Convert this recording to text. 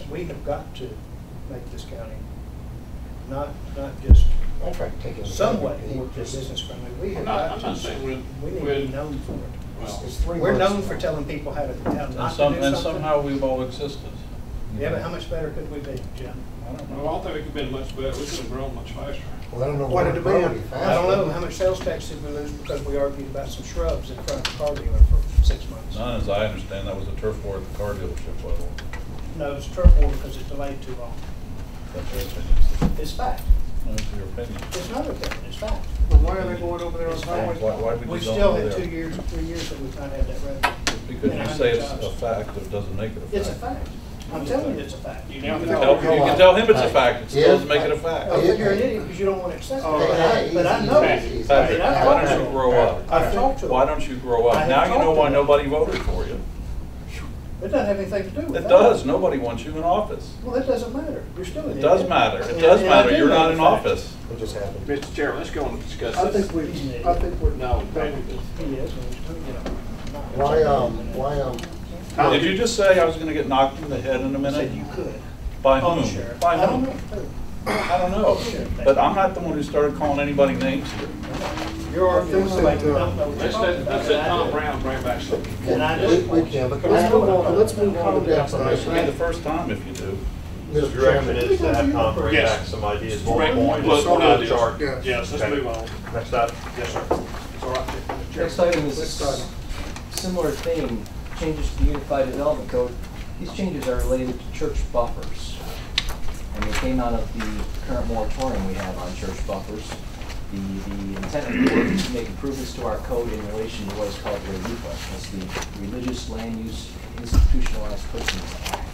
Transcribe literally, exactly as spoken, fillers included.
we have got to make this county not not just I try to take it somewhat more business friendly. We have Not, got I'm to. not saying we're, We need we're to be known for it. well, It's three We're months known now. for telling people how to, how And, not some, to do and something. somehow we've all existed. Yeah, but how much better could we be, Jim? I don't well, I know. don't think we could have been much better. We could have grown much faster. Well, I don't know What what did it it really be? fast. I don't know, how much sales tax did we lose because we argued about some shrubs in front of the car dealer for six months? None, as I understand, that was a turf war at the car dealership level. No, it was turf war because it delayed too long. That's your opinion. It's fact. That's your opinion. It's not opinion, it's fact. But why are they going over there on It's highway? Why, why would We you still go over had there? two years, three years that we've not had that revenue. Because And you a say hundred it's a jobs. fact, but it doesn't make it a fact. It's a fact. I'm telling you it's a fact. You now You know. can tell, you can tell him it's a fact, it still doesn't make it a I fact. think you're an idiot because you don't want to accept it. Oh, But I- But I know. Patrick, it. Patrick, I mean, I've why talked don't to you him. grow up? I've talked to him. Why don't you grow I up? have Now you talked know to why him. nobody voted for you. It doesn't have anything to do with It that. does, nobody wants you in office. Well, it doesn't matter. You're still an It idiot. does matter, it And- does and I matter, do you're know not the in fact. office. It just happened. Mister Chairman, let's go and discuss I this. think we, He's an idiot. I think we're. No, Patrick. He is, and he's, you know. not- Why, um, why, um, Did you just say I was gonna get knocked in the head in a I minute? said you could. By Oh, whom? Sheriff. By I don't whom? know. I don't know, but I'm not the one who started calling anybody names here. You're arguing think like that, you uh, don't know what you're Let's talking let, about. let's let Tom Brown bring back something. And I we, just. we can, but I Let's know move what I'm on, let's talking move about. on to the This will be explanation. the first time if you do. His direction is to have Tom bring Yes. back some ideas, Bring- one point, look, just one on the idea. chart. Yeah. Yes, let's Okay. move on. Next up. Yes, sir. It's all right. Next item is Next item. similar theme, changes to the Unified Development Code. These changes are related to church buffers. And they came out of the current moratorium we have on church buffers. The, the intent of the work is to make improvements to our code in relation to what is called RELIPA. That's the Religious Land Use Institutionalized Persons Act.